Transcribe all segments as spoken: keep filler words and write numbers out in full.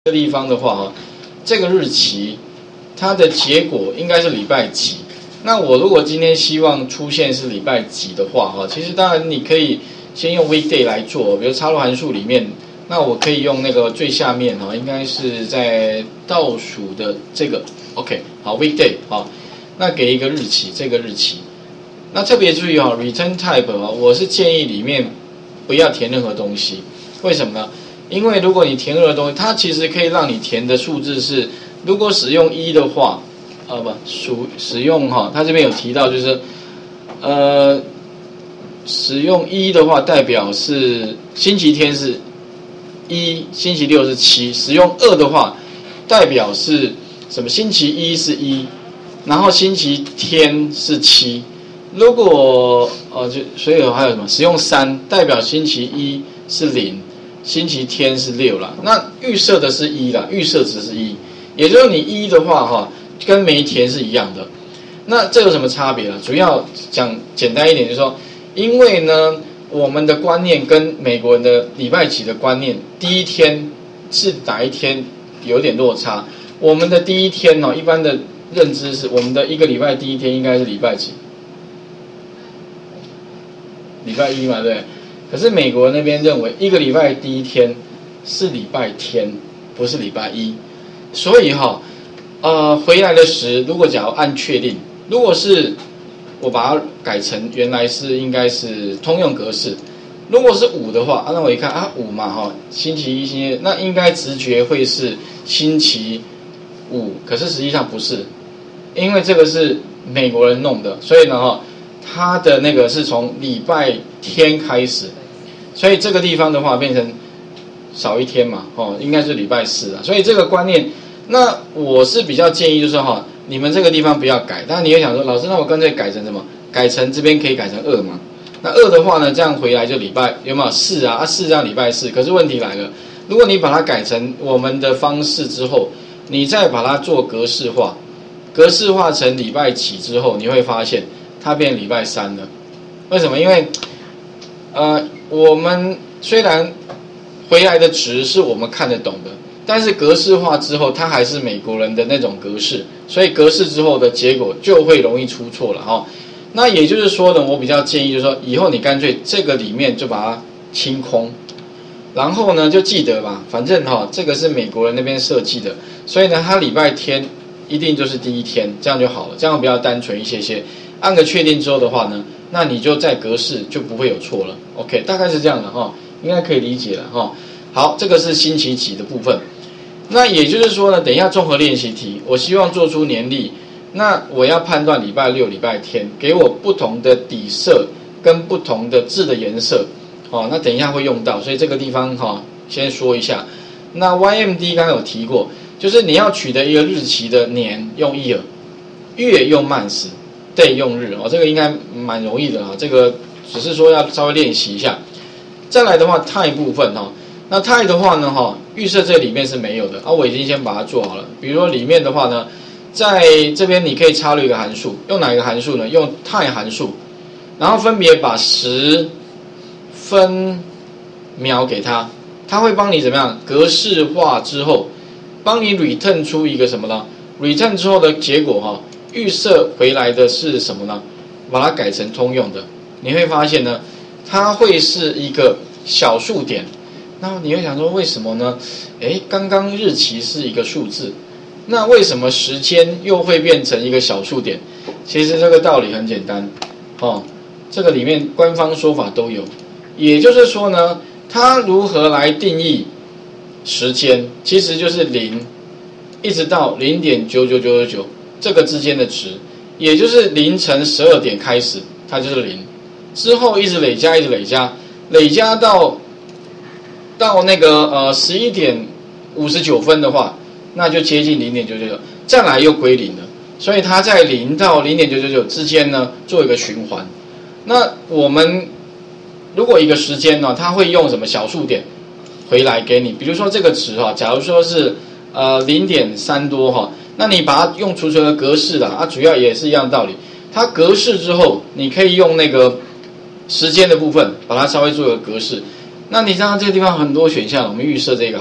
这个地方的话哈，这个日期它的结果应该是礼拜几？那我如果今天希望出现是礼拜几的话哈，其实当然你可以先用 weekday 来做，比如插入函数里面，那我可以用那个最下面哈，应该是在倒数的这个 OK 好 weekday 好，那给一个日期，这个日期，那特别注意哈 return type 啊，我是建议里面不要填任何东西，为什么呢？因为如果你填任何东西，它其实可以让你填的数字是，如果使用一的话，呃不，属使用哈，它这边有提到就是，呃，使用一的话代表是星期天是一，星期六是七，使用二的话代表是什么？星期一是一，然后星期天是七。如果呃就所以还有什么？使用三代表星期一是零。星期天是六啦，那预设的是一啦，预设值是一，也就是你一的话哈，跟没填是一样的。那这有什么差别啦？主要讲简单一点，就是说，因为呢，我们的观念跟美国人的礼拜几的观念，第一天是哪一天有点落差。我们的第一天哦，一般的认知是我们的一个礼拜第一天应该是礼拜几？礼拜一嘛，对不对？可是美国那边认为一个礼拜第一天是礼拜天，不是礼拜一，所以哈，呃，回来的时如果假如按确定，如果是我把它改成原来是应该是通用格式，如果是五的话，啊，那我一看啊五嘛哈，星期一、星期二，那应该直觉会是星期五，可是实际上不是，因为这个是美国人弄的，所以呢哈，它的那个是从礼拜天开始。所以这个地方的话变成少一天嘛，哦，应该是礼拜四啊。所以这个观念，那我是比较建议就是哈，你们这个地方不要改。当然你会想说，老师，那我干脆改成什么？改成这边可以改成二嘛？那二的话呢，这样回来就礼拜有没有四啊？啊四这样礼拜四。可是问题来了，如果你把它改成我们的方式之后，你再把它做格式化，格式化成礼拜几之后，你会发现它变礼拜三了。为什么？因为呃。我们虽然回来的值是我们看得懂的，但是格式化之后，它还是美国人的那种格式，所以格式之后的结果就会容易出错了哈。那也就是说呢，我比较建议就是说，以后你干脆这个里面就把它清空，然后呢就记得吧，反正哈这个是美国人那边设计的，所以呢它礼拜天一定就是第一天，这样就好了，这样比较单纯一些些。按个确定之后的话呢，那你就在格式就不会有错了 ，OK， 大概是这样的哈，应该可以理解了哈。好，这个是星期几的部分。那也就是说呢，等一下综合练习题，我希望做出年历，那我要判断礼拜六、礼拜天，给我不同的底色跟不同的字的颜色，哦，那等一下会用到，所以这个地方哈，先说一下。那 Y M D 刚刚有提过，就是你要取得一个日期的年用 year， 月用 month。day 用日哦，这个应该蛮容易的啊，这个只是说要稍微练习一下。再来的话 time 部分哈，那 time 的话呢哈，预设这里面是没有的啊，我已经先把它做好了。比如说里面的话呢，在这边你可以插入一个函数，用哪一个函数呢？用 time 函数，然后分别把时分秒给它，它会帮你怎么样格式化之后，帮你 return 出一个什么呢 ？return 之后的结果哈。预设回来的是什么呢？把它改成通用的，你会发现呢，它会是一个小数点。那你会想说为什么呢？诶，刚刚日期是一个数字，那为什么时间又会变成一个小数点？其实这个道理很简单，哦，这个里面官方说法都有。也就是说呢，它如何来定义时间？其实就是零，一直到零点九九九九九。这个之间的值，也就是凌晨十二点开始，它就是零，之后一直累加，一直累加，累加到到那个呃十一点五十九分的话，那就接近零点九九九，再来又归零了。所以它在零到零点九九九之间呢，做一个循环。那我们如果一个时间呢，它会用什么小数点回来给你？比如说这个值哈，假如说是呃零点三多哈。那你把它用储存的格式啦，啊，主要也是一样道理。它格式之后，你可以用那个时间的部分，把它稍微做一个格式。那你知道这个地方很多选项，我们预设这个好了。它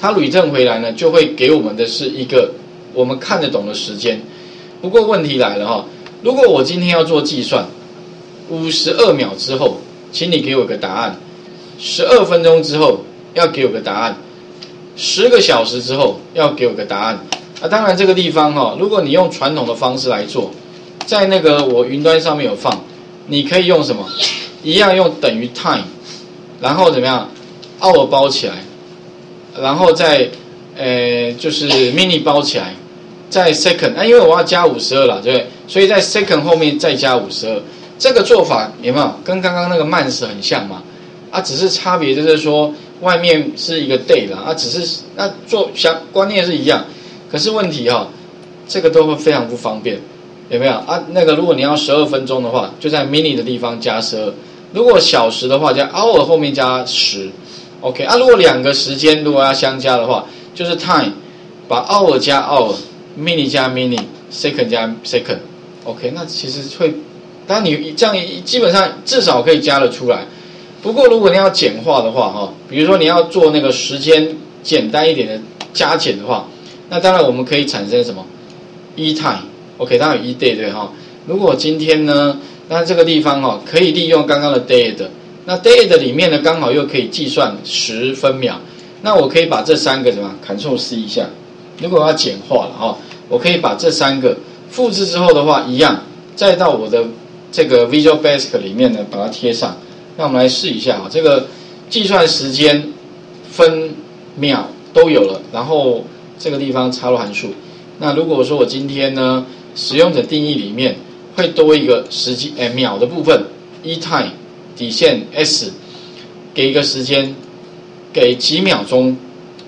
它 return 回来呢，就会给我们的是一个我们看得懂的时间。不过问题来了哈，如果我今天要做计算，五十二秒之后，请你给我个答案；十二分钟之后要给我个答案；十个小时之后要给我个答案。啊，当然这个地方哈，如果你用传统的方式来做，在那个我云端上面有放，你可以用什么？一样用等于 time， 然后怎么样 hour 包起来，然后再呃就是 mini 包起来，在 second， 啊，因为我要加五十二了，对不对？所以在 second 后面再加五十二，这个做法有没有跟刚刚那个慢时很像嘛？啊，只是差别就是说外面是一个 day 啦，啊，只是那做想观念是一样，可是问题哈、哦，这个都会非常不方便。有没有啊？那个如果你要十二分钟的话，就在 mini 的地方加十二；如果小时的话，加 hour 后面加十。OK 啊，如果两个时间如果要相加的话，就是 time 把 hour 加 hour，mini 加 mini，second 加 second。OK， 那其实会，当然你这样基本上至少可以加得出来。不过如果你要简化的话，哈，比如说你要做那个时间简单一点的加减的话，那当然我们可以产生什么 e time。OK， 当然有一 day 对哈。如果今天呢，那这个地方哈、哦、可以利用刚刚的 day 的，那 day 的里面呢刚好又可以计算十分秒，那我可以把这三个什么 Ctrl C 一下。如果我要简化了哈、哦，我可以把这三个复制之后的话，一样再到我的这个 Visual Basic 里面呢把它贴上。那我们来试一下哈，这个计算时间、分、秒都有了，然后这个地方插入函数。那如果说我今天呢？使用者定义里面会多一个时间，诶秒的部分 ，e time 底线 s， 给一个时间，给几秒钟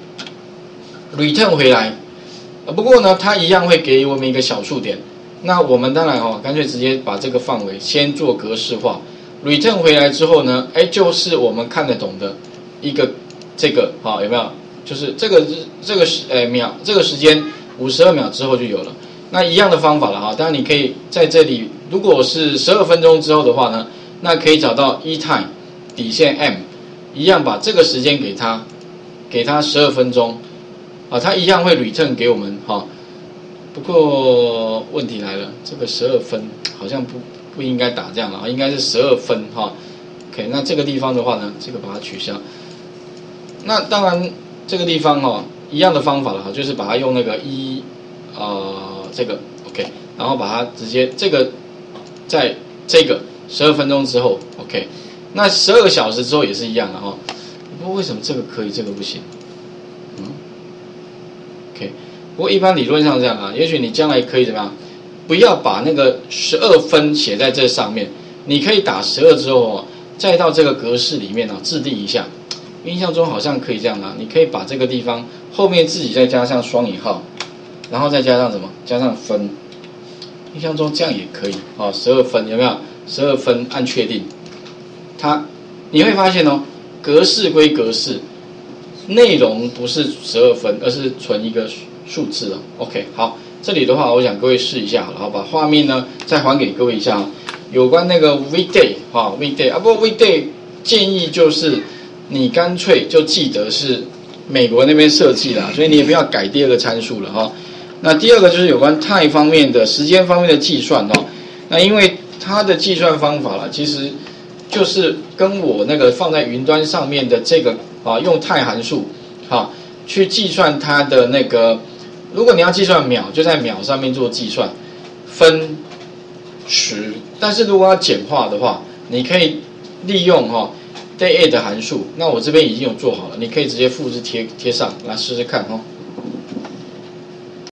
，return 回来。不过呢，它一样会给我们一个小数点。那我们当然哦，干脆直接把这个范围先做格式化 ，return 回来之后呢，哎，就是我们看得懂的一个这个，好、哦、有没有？就是这个这个时，诶秒这个时间五十二秒之后就有了。那一样的方法了哈，当然你可以在这里，如果是十二分钟之后的话呢，那可以找到 e time 底线 m， 一样把这个时间给它，给它十二分钟，啊，它一样会 return 给我们哈。不过问题来了，这个十二分好像不不应该打这样了啊，应该是十二分哈。OK， 那这个地方的话呢，这个把它取消。那当然这个地方哈，一样的方法了哈，就是把它用那个一呃。这个 OK， 然后把它直接这个在这个十二分钟之后 OK， 那十二个小时之后也是一样的哈、哦。不过为什么这个可以，这个不行？嗯 ，OK。不过一般理论上这样啊，也许你将来可以怎么样？不要把那个十二分写在这上面，你可以打十二之后哦，再到这个格式里面啊制定一下。印象中好像可以这样啊，你可以把这个地方后面自己再加上双引号。然后再加上什么？加上分，印象中这样也可以哦。十二分有没有？十二分按确定，它你会发现哦，格式归格式，内容不是十二分，而是存一个数字了。OK， 好，这里的话，我想各位试一下，然后把画面呢再还给各位一下，有关那个 weekday 哈、哦、weekday 啊，不过 weekday 建议就是你干脆就记得是美国那边设计啦，所以你也不要改第二个参数了哈、哦。那第二个就是有关 time 方面的时间方面的计算哦。那因为它的计算方法啦，其实就是跟我那个放在云端上面的这个啊，用 time 函数啊去计算它的那个，如果你要计算秒，就在秒上面做计算，分时。但是如果要简化的话，你可以利用哈、哦、day add 函数。那我这边已经有做好了，你可以直接复制贴贴上来试试看哦。